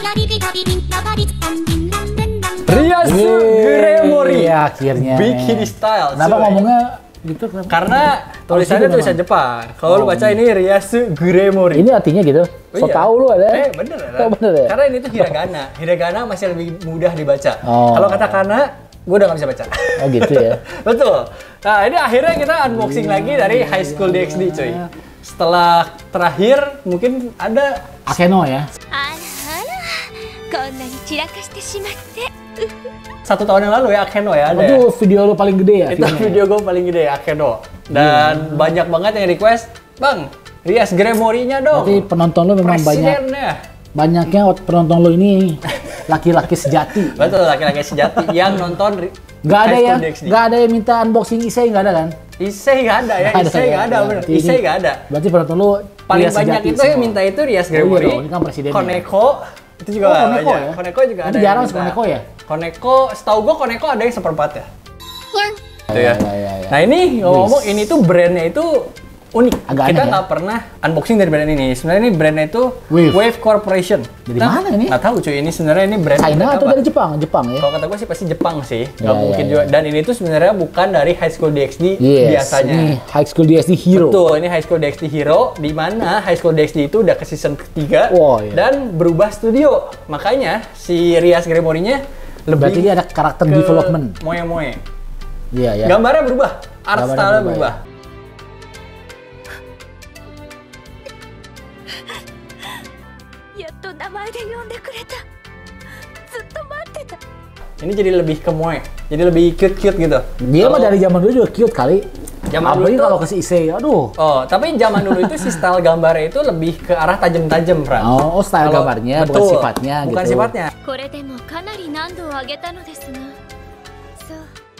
Ryasu Gremory. Iya, akhirnya. Bikini style. Kenapa ngomongnya gitu? Karena tulisannya tulisan Jepang. Kalau lu baca ini Ryasu Gremory. Ini artinya gitu. So Iya. tahu lu ada. Bener ya. Oh, bener ya? Karena ini tuh hiragana. Hiragana masih lebih mudah dibaca. Oh. Kalau katakana, gue udah nggak bisa baca. Oh gitu ya. Betul. Nah ini akhirnya kita unboxing lagi dari High School DxD cuy. Setelah terakhir mungkin ada Akeno ya. こんなに散らかしてしまって 1 tahun yang lalu ya Akeno ya ada. Itu video lu paling gede ya? Itu filmnya? video gue paling gede Akeno. Dan banyak banget yang request, Bang, Rias Gremory-nya dong. Berarti penonton lu memang Presidennya. banyaknya penonton lu ini laki-laki sejati. Betul, laki-laki sejati yang nonton Nggak ada High ya? School DxD. Nggak ada yang minta unboxing Issei, nggak ada kan? Issei nggak ada ya, Issei nggak ada, bener. Berarti ini- Issei nggak ada. Berarti penonton lu Paling pria banyak sejati itu yang semua. minta itu Rias Oh, iya Gremory, dong, ini kan presidennya. Koneko, itu juga Oh, Koneko banyak. ya? Koneko juga Itu ada. yang jarang minta. Koneko ya? Koneko, setahu gue Koneko ada yang 1/4 ya. Gitu ya. Ya. Nah ini ngomong-ngomong ini tuh brandnya itu unik. Agak Kita aneh ya? nggak pernah unboxing dari brand ini. Sebenarnya ini brandnya itu Wave. Corporation. Dari mana ini? Nggak tahu cuy. Ini sebenarnya ini brand China atau apa? dari Jepang? Jepang ya? Kalau kata gue sih pasti Jepang sih. Nggak Ya, mungkin ya, juga. ya. Dan ini tuh sebenarnya bukan dari High School DxD Yes, biasanya. ini High School DxD Hero. Betul, ini High School DxD Hero, di mana High School DxD itu udah ke season ketiga Wow, iya. dan berubah studio. Makanya si Rias Gremory-nya lebih Berarti dia ada karakter ke development. moe-moe. Iya, ya. Gambarnya berubah, art Gambarnya style-nya berubah, berubah. Ini jadi lebih ke moe, jadi lebih cute-cute gitu. Dia mah dari zaman dulu juga cute kali. Zaman dulu Apalagi tuh- kalau ke si Issei, aduh. Oh, tapi zaman dulu itu si style gambarnya itu lebih ke arah tajam-tajam, Fran. Oh, style Kalau- gambarnya, bukan betul, sifatnya bukan gitu. sifatnya. これでもかなり難度を上げたのですがそう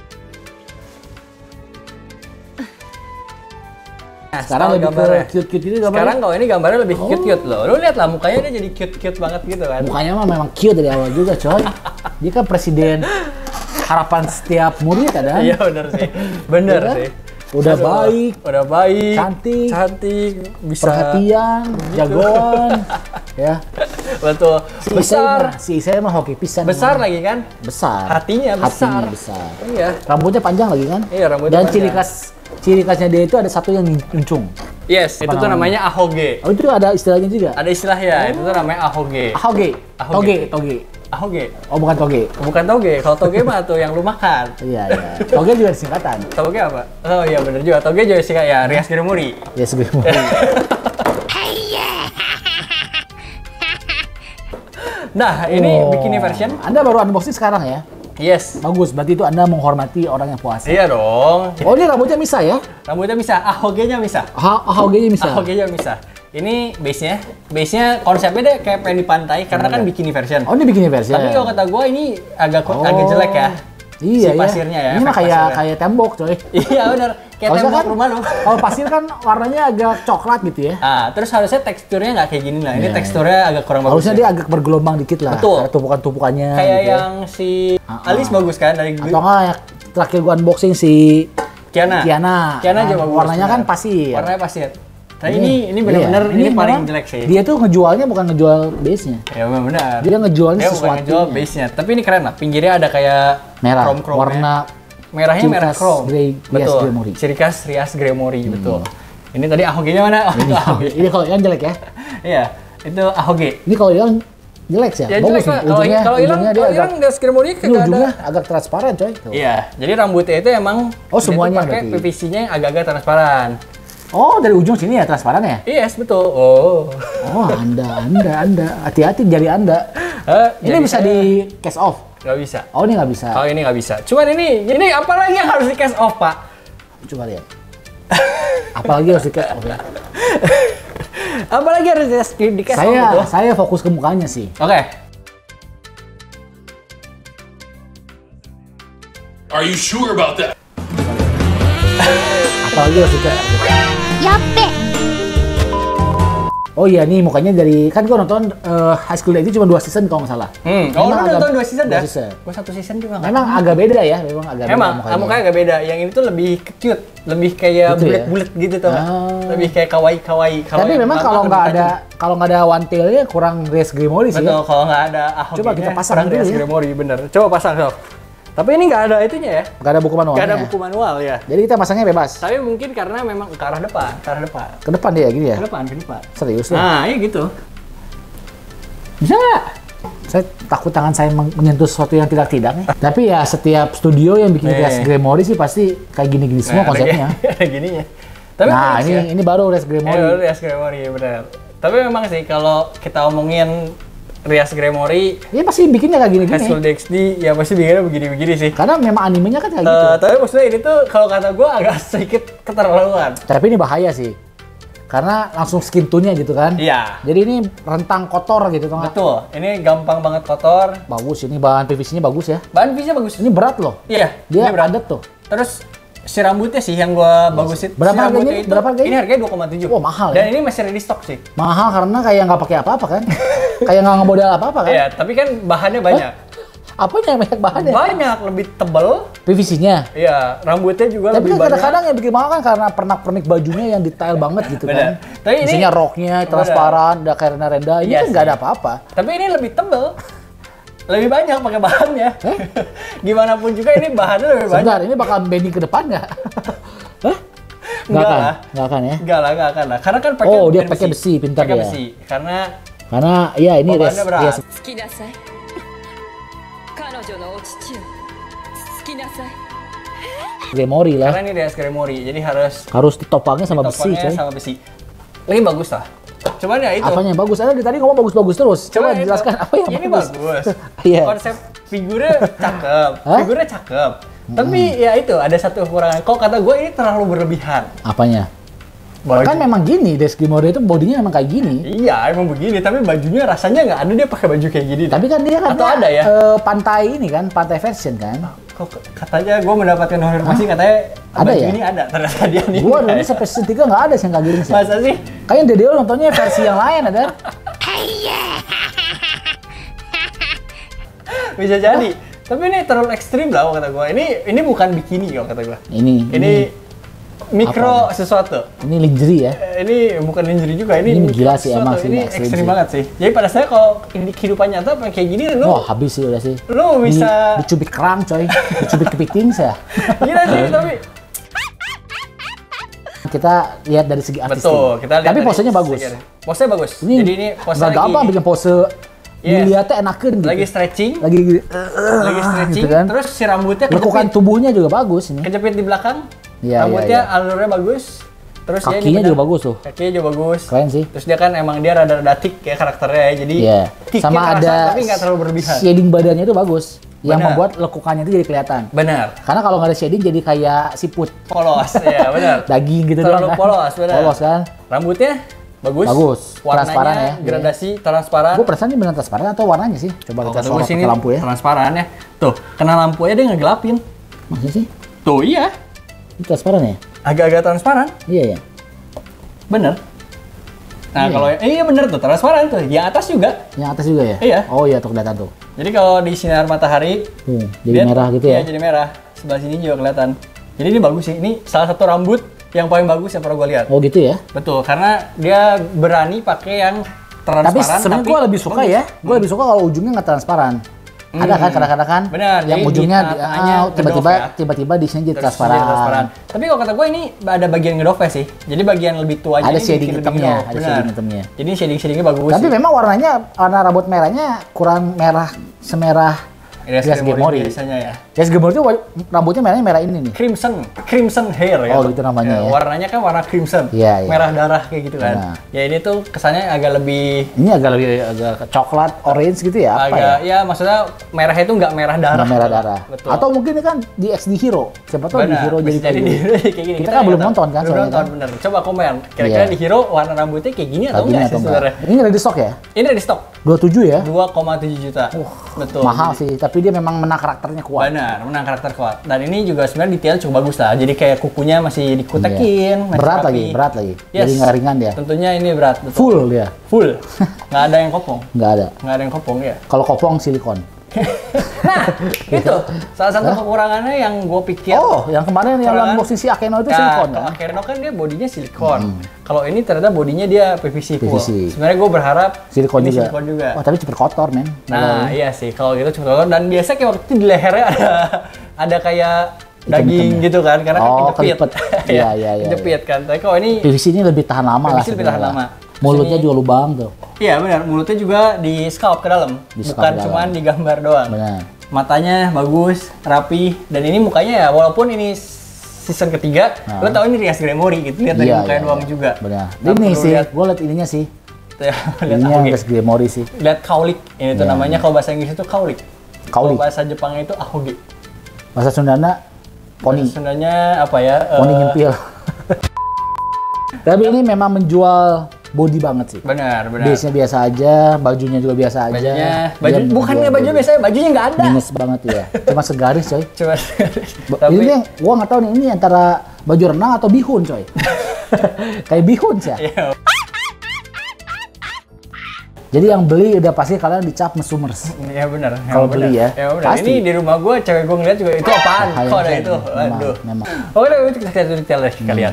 Nah, Sekarang style lebih gambarnya. ke cute-cute ini gambarnya. Sekarang kalau ini gambarnya lebih Oh. cute-cute loh. Lu lihat lah mukanya dia jadi cute-cute banget gitu kan. Mukanya mah memang cute dari awal juga, coy. Dia kan presiden harapan setiap murid kan? Iya bener sih. Bener Iya kan? sih. Udah baik, Udah baik. cantik, Cantik, bisa perhatian, jagoan, ya. Betul. Besar. Si Issei mah hoki pisan. Besar emang. lagi kan? Besar. Hatinya besar. Hatinya besar. Iya. Rambutnya panjang lagi kan? Iya, rambutnya Dan panjang. ciri khasnya dia itu ada satu yang uncung. Yes, itu tuh namanya ahoge. Oh, itu ada istilahnya juga. Ada istilahnya, itu tuh namanya ahoge. Ahoge. Ahoge. Toge. Ahoge. Oh, bukan toge. Bukan toge. Kalau toge mah tuh yang lu makan. Iya, iya. Toge juga singkatan. Toge apa? Oh iya bener juga. Toge juga sih kayak Rias Gremory. Ya sebelum. Nah, ini bikini version. Anda baru unboxing sekarang ya? Yes. Bagus, berarti itu Anda menghormati orang yang puasa. Iya dong. Oh, ini rambutnya misah ya? Rambutnya bisa, ahoge-nya bisa. Ahoge-nya misah. Ahoge-nya bisa. Ini base-nya. Base-nya konsepnya deh kayak pengen di pantai karena kan bikini version. Oh, ini bikini versi. Tapi kalau kata gue ini agak jelek ya. Iya, si pasirnya ya. Ini mah efek kayak pasirnya. tembok, coy. Iya benar. Kayak Harusnya tembok rumah lu. Kalau pasir kan warnanya agak coklat gitu ya. Ah, terus harusnya teksturnya nggak kayak gini lah. Ini Iya, teksturnya agak kurang bagus. Harusnya ya. dia agak bergelombang dikit lah. Betul. Kayak tumpukan-tumpukannya. Kayak gitu ya. yang si Alis bagus kan dari Atau enggak yang terakhir gua unboxing si Kiana. Kiana. Kiana juga Nah, bagus. warnanya kan benar. pasir. Warnanya pasir. Tapi ini benar-benar Iya. ini paling memang jelek sih. Dia tuh ngejualnya bukan ngejual base-nya. Ya benar. Dia ngejualnya Dia bukan sesuatu. ngejual base-nya. Tapi ini keren lah. Pinggirnya ada kayak Merah, chrome-chrome warna merahnya ciri merah khas chrome. Rias Betul. Gremory. Ciri khas Rias Gremory, betul. Ini tadi ahoge-nya mana? Oh, itu ahoge. Ini kalau yang jelek ya. Iya, itu ahoge. Ini kalau yang jelek sih. Ya Bagus jelek nih. lah. Kalau hilang, ujungnya dia kalau agak hilang Rias Gremory ini kagak ada. ujungnya agak transparan, coy. Tuh. Iya, jadi rambutnya itu emang Oh, dia tuh semuanya pakai berarti. PVC-nya yang agak-agak transparan. Oh, dari ujung sini ya transparan ya? Yes, betul. Oh. Oh, Anda. Hati-hati jari Anda. Ini Jadi bisa saya di cast off. nggak bisa. Oh, ini nggak bisa. Kalau ini nggak bisa. Cuman ini apa lagi yang harus di cast off, Pak? Coba lihat. Apalagi harus di cast off ya. Apalagi harus di cast off gitu? Saya fokus ke mukanya sih. Oke. Are you sure about that? Apalagi harus di cast off. やっべ Oh, Oh iya nih mukanya dari kan gua nonton High School DxD cuma 2 season kalau nggak salah. Oh, lu nonton 2 season dah? 2 season. Gua 1 season juga nggak. Memang agak beda ya, memang agak Emang, beda mukanya agak beda. Yang ini tuh lebih cute, lebih kayak Gitu ya? bulat-bulat gitu tuh. Lebih kayak kawaii. Tapi memang kalau nggak ada one tail-nya kurang Reyes Gremory sih. Betul, Ya. kalau nggak ada Ahok. Coba kita pasang kurang dulu Reyes ya. Gremory, bener. Coba pasang, Sob. Tapi ini nggak ada itunya ya. Nggak ada buku manualnya. Nggak ada buku manual ya. Jadi kita masangnya bebas. Tapi mungkin karena memang ke arah depan. Ke depan dia gitu ya. Ke depan. Serius loh. Nah, iya gitu. Bisa nggak? Saya takut tangan saya menyentuh sesuatu yang tidak nih. Tapi ya setiap studio yang bikin Reyes Gremory sih pasti kayak gini-gini semua konsepnya. Ada gininya. Tapi Nah, ya. ini baru Reyes Gremory. Reyes Gremory, benar. Tapi memang sih kalau kita omongin Reyes Gremory, Dia pasti bikinnya kayak High gini-gini. School DxD, ya pasti bikinnya begini-begini sih. Karena memang animenya kan kayak gitu. Tapi maksudnya ini tuh kalau kata gue agak sedikit keterlaluan. Tapi ini bahaya sih. Karena langsung skin tone-nya gitu kan. Iya. Jadi ini rentang kotor gitu tau nggak? Betul, ini gampang banget kotor. Bagus, ini bahan PVC-nya bagus ya. Bahan bisa bagus. Ini berat loh. Iya, Dia ini berat. padat tuh. Terus si rambutnya sih yang gua bagusin. Berapa Si rambutnya harganya? Berapa harganya? Ini harganya 2,7. Wah, mahal Dan ya. ini masih ready stock sih. Mahal karena kayak nggak pakai apa-apa kan. Kayak nggak ngemodal apa-apa kan. Iya, tapi kan bahannya banyak. Apanya yang banyak bahannya? Banyak, lebih tebel. PVC-nya. Iya, rambutnya juga Tapi lebih kan banyak. kadang-kadang yang bikin mahal kan karena pernak-pernik bajunya yang detail banget gitu Bener. kan. Tapi ini- Isinya roknya transparan, ada kayak renda-renda. Ini Iya kan nggak sih. ada apa-apa. Tapi ini lebih tebel. Lebih banyak pakai bahannya. Gimana pun juga ini bahannya lebih banyak. Sebentar, ini bakal bending ke depan nggak? Hah? Nggak Enggak akan? lah. Nggak akan ya? Enggak lah. Karena kan pakai Oh, dia besi. pakai besi, pintar Pakai dia. besi. Karena Karena ya ini Bebannya berat. Reyes 好きなさい彼女のお乳を好きなさい Gremory lah. karena ini Reyes Gremory, jadi Harus ditopangnya sama besi, topangnya coy. sama besi. Lagi bagus lah. Cuman ya itu. Apanya yang bagus? Anda dari tadi ngomong bagus-bagus terus. Coba Cuman itu. jelaskan apa yang Ini bagus. bagus. Iya. Konsep figurnya cakep. Hah? Figurnya cakep. Tapi ya itu ada satu kekurangan. Kok kata gue ini terlalu berlebihan. Apanya? Baju. Kan memang gini, Reyes Gremory itu bodinya memang kayak gini. Iya, emang begini. Tapi bajunya rasanya nggak ada dia pakai baju kayak gini. Tapi kan dia kan Atau ada ya? pantai ini kan, pantai version kan. Kok katanya gue mendapatkan konfirmasi katanya Ada baju ya? ini ada. Ternyata dia nih. Gua dulu sampai season 3 nggak ada sih yang kayak gini sih. Masa sih? Kayaknya Dedeo nontonnya versi yang lain ada. Bisa jadi. Tapi ini terlalu ekstrim lah kata gue. Ini bukan bikini kalau kata gue. Ini mikro sesuatu. Ini lingerie ya. Ini bukan lingerie juga, ini Ini gila sih, sesuatu. emang sih, Ini ekstrim ekstrim sih. banget sih. Jadi pada saya kalau ini kehidupan nyata kayak gini lu Wah, habis sih udah sih. lu bisa Dicubit kerang coy. Dicubit kepiting saya. gila sih tapi Kita lihat dari segi artistik. betul, kita lihat. Tapi dari posenya bagus. segi- Posenya bagus. Ini Jadi ini pose nggak lagi gampang bikin pose. Iya. Dilihatnya enakan gitu. lagi stretching, lagi lagi stretching, gitu kan. terus si rambutnya Lekukan kejepit, tubuhnya juga bagus ini. kejepit di belakang. Iya, Rambutnya iya, alurnya bagus. Terus dia ini Kakinya benar- juga bagus tuh. Kakinya juga bagus. Keren sih. Terus dia kan emang dia rada-rada thick ya karakternya ya. Jadi Iya. thick Sama kerasa, ada tapi nggak terlalu berlebihan. shading badannya itu bagus. Yang Benar. membuat lekukannya itu jadi kelihatan. Benar. Karena kalau nggak ada shading jadi kayak siput. Polos, ya benar. Daging gitu Terlalu doang kan. polos, benar. Polos kan. Rambutnya bagus. Bagus. Warnanya Transparan ya. gradasi transparan. Gue perasaan ini benar transparan atau warnanya sih? Coba Oh, kita kata sorot gue sini pakai lampu ya. transparan ya. Tuh, kena lampu aja dia ngegelapin. Maksudnya sih? Tuh, iya. Ini transparan ya? Agak-agak transparan. Iya ya. Bener. Nah, Iya. kalau iya bener tuh, transparan tuh. Yang atas juga. Yang atas juga ya? Iya. Oh iya tuh kelihatan tuh. Jadi kalau di sinar matahari Jadi dia- merah gitu ya? Iya, jadi merah. Sebelah sini juga kelihatan. Jadi ini bagus sih. Ini salah satu rambut yang paling bagus yang pernah gue lihat. Oh gitu ya? Betul, karena dia berani pakai yang transparan. Tapi sebenarnya gue lebih suka bagus. ya. Gue lebih suka kalau ujungnya nggak transparan. Ada kan kadang-kadang kan? Benar, Yang jadi ujungnya di tengahnya ngedove ya. tiba-tiba di sini jadi Terus transparan. Tapi kalau kata gue ini ada bagian ngedove sih. Jadi bagian lebih tuanya Ada ini shading bikin lebih hitamnya, ngedove. ada Benar. shading hitamnya. Jadi shading-shadingnya bagus. Tapi sih. memang warna rambut merahnya kurang merah semerah Reyes Reyes Gremory Gremory. biasanya ya. Reyes Gremory itu rambutnya merahnya merah ini nih. Crimson hair ya. Oh, gitu namanya ya. Warnanya kan warna crimson. Iya, iya. Merah darah kayak gitu kan. Nah. Ya ini tuh kesannya agak lebih Ini agak coklat, orange gitu ya? Apa agak ya? maksudnya merahnya itu nggak merah darah. Nggak merah darah. Betul. Atau mungkin ini kan di XD Hero. Siapa tahu di Benar, Hero bisa jadi kayak di gitu. Hero kayak gini. Kita kan belum nggak tahu. nonton kan Belum soalnya nonton kan? bener. Coba komen. Kira-kira Iya. di Hero warna rambutnya kayak gini atau Kayak gini enggak sih atau sebenarnya? enggak? Ini ready stock ya? Ini ada di stok 27 ya? 2,7 juta. Betul. Mahal sih, tapi tapi dia memang menang karakternya kuat. Benar, menang karakter kuat. Dan ini juga sebenarnya detail cukup bagus lah. Jadi kayak kukunya masih dikutekin, masih Berat rapi. lagi. Yes. Jadi nggak ringan dia. Tentunya ini berat. Betul. Full dia. Full. Nggak ada yang kopong. Nggak ada. Nggak ada yang kopong ya. Kalau kopong silikon. Nah, itu salah satu kekurangannya yang gue pikir. Oh, yang kemarin yang Kekurangan- posisi Akeno itu Nah, silikon kan? kalau Akeno kan dia bodinya silikon. Kalau ini ternyata bodinya dia PVC full. PVC. Sebenarnya gue berharap Silikon ini juga. silikon juga. Oh, tapi cepet kotor, men. Nah, iya sih kalau gitu cepet kotor. Dan biasa kayak waktu itu di lehernya ada kayak daging Hitam-hitam. gitu kan, karena Oh, kan kejepit. kelipet. Iya. Kejepit kan. Tapi kalau ini PVC ini lebih tahan lama lah. PVC lebih tahan sebenarnya. lama. Mulutnya Sini- juga lubang tuh. iya benar, mulutnya juga di scalp ke dalam, Di scalp bukan ke dalam. cuman digambar doang. Benar. Matanya bagus, rapi, dan ini mukanya ya walaupun ini season ketiga, lo tau ini Rias Gremory gitu, lihat dari mukanya doang juga. Benar. Nggak Ini perlu sih, lihat, gue liat ininya sih. lihat Ininya ahoge. Rias Gremory sih. Lihat kaulik, ini tuh Iya. namanya kalau bahasa Inggris itu kaulik. Kaulik. Kalau bahasa Jepangnya itu ahoge. Bahasa Sundana, poni. Bahasa Sundanya apa ya? Poni nyempil. Tapi ini memang menjual body banget sih. Benar. Base-nya biasa aja, bajunya juga biasa aja. Bajunya, Dia bukannya menjual baju body. biasanya, bajunya nggak ada. Minus banget ya. Cuma segaris coy. Cuma, Ini nih, gua nggak tahu nih ini antara baju renang atau bihun coy. Kayak bihun sih ya. Iya. Jadi yang beli udah pasti kalian dicap mesumers. Iya benar. Kalau beli ya, Ya benar. pasti. Ini di rumah gue, cewek gue ngeliat juga itu apaan? Bahaya, Kok ada kan? itu? Memang, Aduh. memang. Oke, kita lihat detail deh kalian.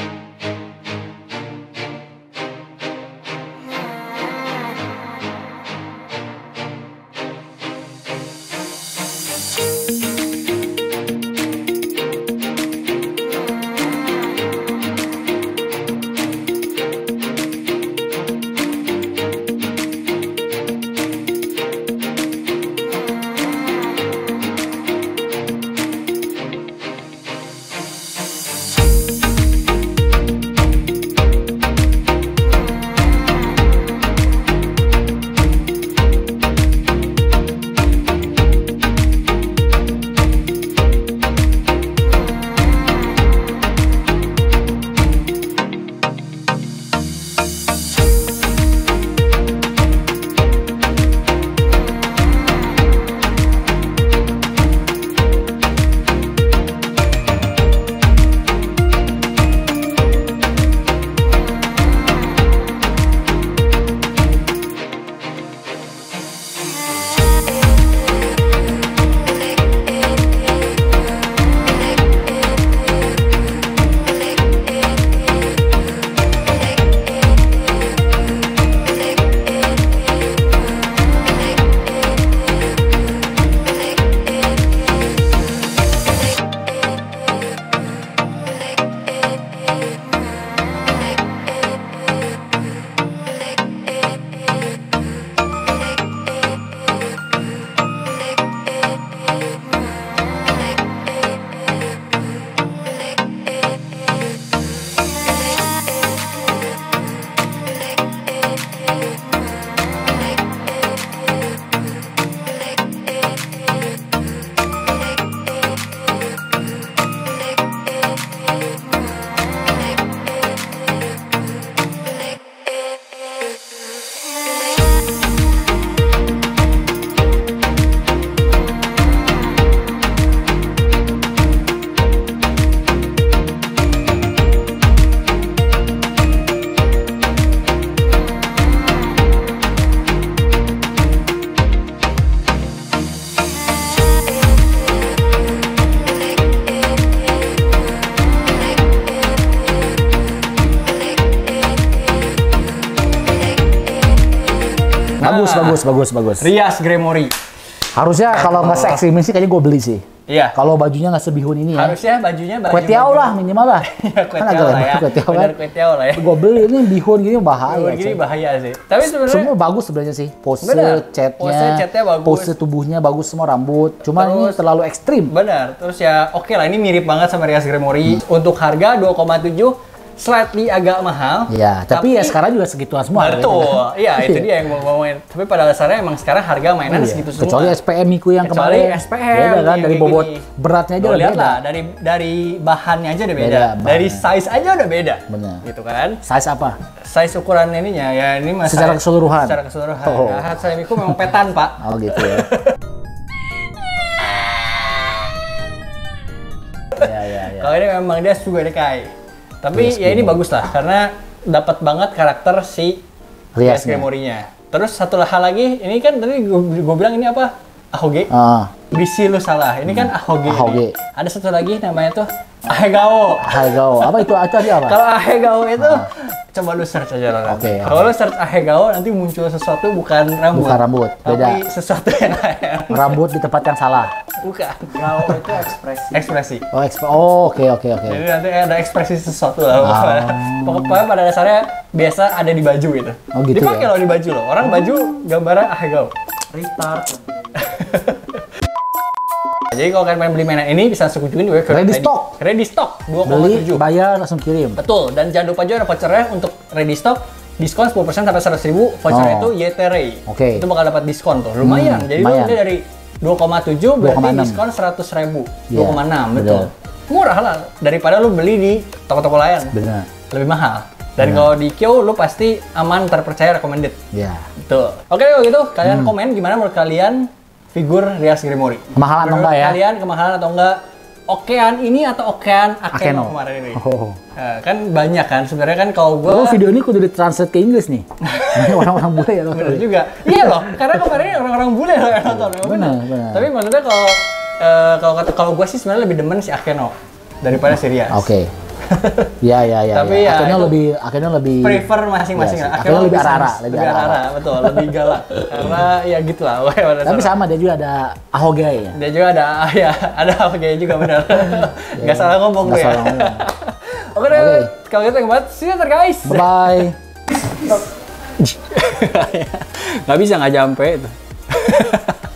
Bagus. Rias Gremory. Harusnya kalau nggak se-ekstrim ini sih kayaknya gue beli sih. Iya. Kalau bajunya nggak sebihun ini ya. Harusnya bajunya baju. Kue tiaw lah minimal lah. Iya, kue Kan tiaw agak lah lebar ya. kue tiaw kan. Benar kue tiaw lah ya. Gue beli ini bihun gini bahaya. Bihun gini coy. bahaya sih. Tapi sebenarnya Semua bagus sebenarnya sih. Pose, Benar. Pose catnya, catnya bagus. pose tubuhnya bagus semua rambut. Cuma ini Terus- terlalu ekstrim. benar. Terus ya oke lah ini mirip banget sama Rias Gremory. Untuk harga 2,7 slightly agak mahal. Ya, tapi ya sekarang juga segituan semua. Betul. harganya. Iya, itu dia yang mau ngomongin. Tapi pada dasarnya emang sekarang harga mainan Iya. segitu semua. Kecuali SPM Miku yang Kecuali kemarin. SPM Beda kan yang dari kayak bobot gini. beratnya aja Lo udah lihat beda. lah dari bahannya aja udah beda. Beda, bahannya. Dari size aja udah beda. Benar. Gitu kan. Size apa? Size ukuran ininya ya ini mas Secara keseluruhan? Secara keseluruhan. Oh. Nah, Hatsune Miku memang petan, Pak. Oh gitu ya. Kalau ini memang dia Sugorekai. Tapi Rias ya ini Gremory. bagus lah karena dapat banget karakter si Rias Riasnya. Gremory-nya. Terus satu hal lagi, ini kan tadi gue bilang ini apa? Ahoge. Ah, Bisi lu salah. Ini kan Ahoge. Ahoge. nih. Ada satu lagi namanya tuh Ahegao. Ahegao. Apa itu? Tadi apa? Kalau Ahegao itu coba lu search aja lah. Oke, Kalau lu search Ahegao nanti muncul sesuatu bukan rambut. Bukan rambut, beda. Tapi sesuatu yang lain. Rambut di tempat yang salah. Bukan. Gao itu ekspresi. Ekspresi. Oke. Jadi nanti ada ekspresi sesuatu lah. Ah. Pokoknya pada dasarnya biasa ada di baju gitu. Oh, gitu Dipakai ya? loh di baju loh. Orang baju gambarnya Ahegao. Restart. Jadi kalau kalian pengen beli mainan ini bisa langsung kunjungin juga ke Ready stock. Ready Stock Beli, 2,7. bayar, langsung kirim. Betul, dan jangan lupa juga ada vouchernya untuk Ready Stock, diskon 10% sampai 100.000, vouchernya Oh. itu YTRay. Oke. Itu bakal dapat diskon tuh, lumayan. Jadi lumayan. dia dari 2,7 berarti 2,6. diskon 100.000, Iya, 2,6 betul. bener. Murah lah, daripada lu beli di toko-toko lain, Benar. lebih mahal. Dan kalau di Kyo lu pasti aman, terpercaya, recommended. Ya. Betul. Oke kalau gitu, kalian komen gimana menurut kalian figur Rias Gremory. Kemahalan atau Menurut enggak ya? Kalian kemahalan atau enggak? Okean ini atau Okean Akeno Akeno. kemarin ini? Oh. Nah, kan banyak kan sebenarnya kan kalau gue Oh, video ini kudu ditranslate ke Inggris nih. Ini orang-orang bule ya loh. bener juga. Iya loh, karena kemarin orang-orang bule loh yang nonton. Ya, Bener. Tapi maksudnya kalau gue sih sebenarnya lebih demen si Akeno daripada si Rias. Oke. Ya. Tapi ya, Akhirnya lebih Prefer masing-masing Yes. lah. Akeno lebih arara, sadis, lebih lebih arara. arara, betul, lebih galak. Karena ya gitulah. Tapi sama dia juga ada Ahoge ya. Dia juga ada ya ada Ahoge juga benar. Nggak salah ngomong Nggak tuh ya. salah ngomong. Oke deh, kalau gitu yang buat see you later guys. Bye. Nggak bisa nggak jampe itu.